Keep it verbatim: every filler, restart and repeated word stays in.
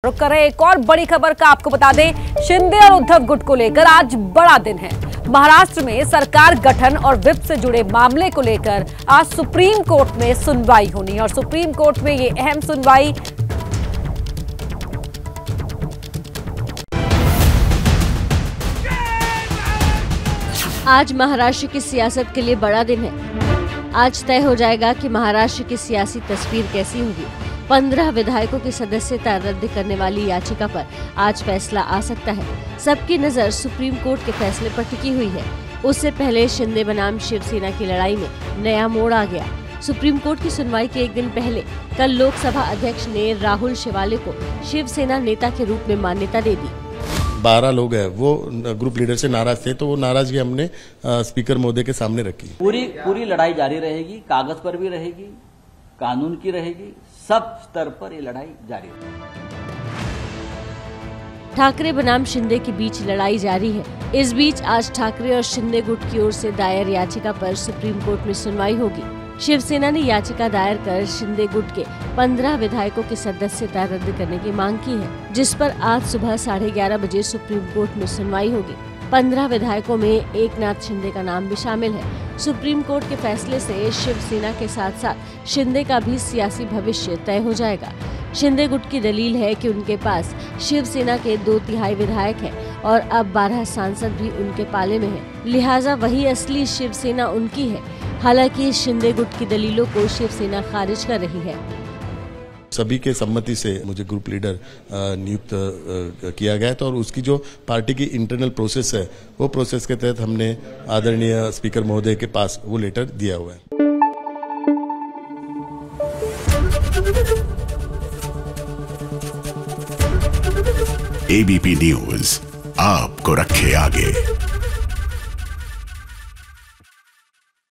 रुक कर रहे एक और बड़ी खबर का आपको बता दें, शिंदे और उद्धव गुट को लेकर आज बड़ा दिन है। महाराष्ट्र में सरकार गठन और विप से जुड़े मामले को लेकर आज सुप्रीम कोर्ट में सुनवाई होनी है और सुप्रीम कोर्ट में ये अहम सुनवाई आज महाराष्ट्र की सियासत के लिए बड़ा दिन है। आज तय हो जाएगा कि महाराष्ट्र की सियासी तस्वीर कैसी होगी। पंद्रह विधायकों की सदस्यता रद्द करने वाली याचिका पर आज फैसला आ सकता है। सबकी नजर सुप्रीम कोर्ट के फैसले पर टिकी हुई है। उससे पहले शिंदे बनाम शिवसेना की लड़ाई में नया मोड़ आ गया। सुप्रीम कोर्ट की सुनवाई के एक दिन पहले कल लोकसभा अध्यक्ष ने राहुल शेवाले को शिवसेना नेता के रूप में मान्यता दे दी। बारह लोग हैं, वो ग्रुप लीडर से नाराज थे, तो वो नाराजगी हमने आ, स्पीकर महोदय के सामने रखी। पूरी पूरी लड़ाई जारी रहेगी, कागज पर भी रहेगी, कानून की रहेगी, सब स्तर पर ये लड़ाई जारी रहेगी। ठाकरे बनाम शिंदे के बीच लड़ाई जारी है। इस बीच आज ठाकरे और शिंदे गुट की ओर से दायर याचिका पर सुप्रीम कोर्ट में सुनवाई होगी। शिवसेना ने याचिका दायर कर शिंदे गुट के पंद्रह विधायकों की सदस्यता रद्द करने की मांग की है, जिस पर आज सुबह साढ़े ग्यारह बजे सुप्रीम कोर्ट में सुनवाई होगी। पंद्रह विधायकों में एकनाथ शिंदे का नाम भी शामिल है। सुप्रीम कोर्ट के फैसले से शिवसेना के साथ साथ शिंदे का भी सियासी भविष्य तय हो जाएगा। शिंदे गुट की दलील है कि उनके पास शिवसेना के दो तिहाई विधायक हैं और अब बारह सांसद भी उनके पाले में हैं, लिहाजा वही असली शिवसेना उनकी है। हालांकि शिंदे गुट की दलीलों को शिवसेना खारिज कर रही है। सभी के सम्मति से मुझे ग्रुप लीडर नियुक्त किया गया था और उसकी जो पार्टी की इंटरनल प्रोसेस है, वो प्रोसेस के तहत हमने आदरणीय स्पीकर महोदय के पास वो लेटर दिया हुआ है। एबीपी न्यूज आपको रखे आगे।